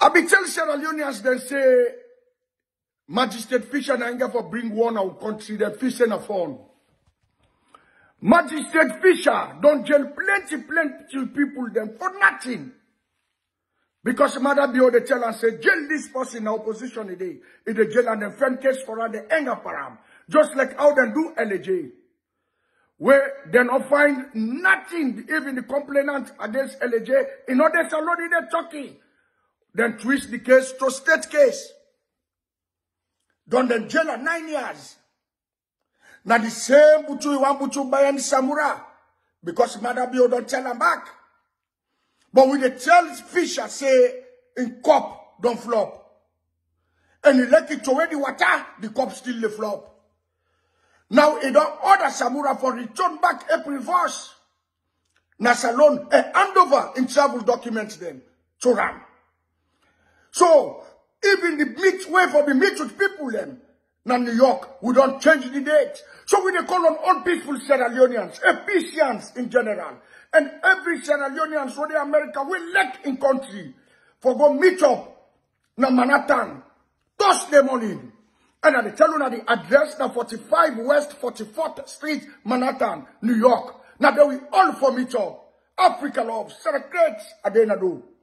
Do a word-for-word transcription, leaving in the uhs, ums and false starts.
I be tell Sierra Leoneans, they say, Magistrate Fisher and anger for bring one our country, the fish and a phone. Magistrate Fisher don't jail plenty, plenty people them for nothing. Because Mother Bio they tell and say, jail this person in opposition today. In the jail and the friend case for her, the anger param. Just like how they do L A J. Where they not find nothing, even the complainant against L A J, in order to already they're talking. Then twist the case to state case. Done the jail at nine years. Now the same Butu you want Butu by any Samura. Because Mother Bio don't tell them back. But when they tell Fisher say in cup don't flop. And he let it to where the water, the cup still the flop. Now he don't order Samura for return back April first. Now Salon a handover in travel documents then to Ram. So even the meet way for the meet with people then. Now New York, we don't change the date. So we they call on all peaceful Sierra Leoneans, Ephesians in general. And every Sierra Leoneans for the America will let in country for go meet up na Manhattan, Thursday morning. And I tell you now the address na forty-five West forty-fourth Street, Manhattan, New York. Now they will all for meet up. Africa love, celebrate, Adenado.